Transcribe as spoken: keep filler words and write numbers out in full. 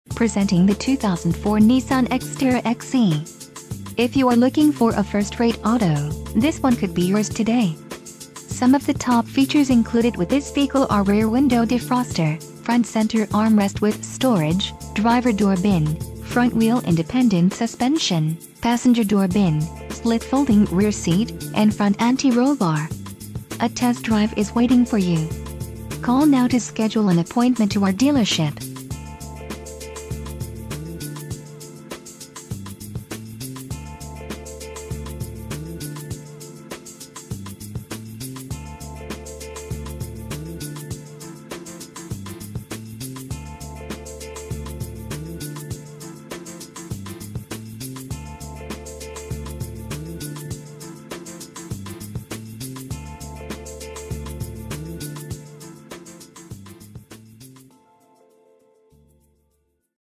Presenting the two thousand four Nissan Xterra X E. If you are looking for a first-rate auto, this one could be yours today. Some of the top features included with this vehicle are rear window defroster, front center armrest with storage, driver door bin, front wheel independent suspension, passenger door bin, split folding rear seat, and front anti-roll bar. A test drive is waiting for you. Call now to schedule an appointment to our dealership.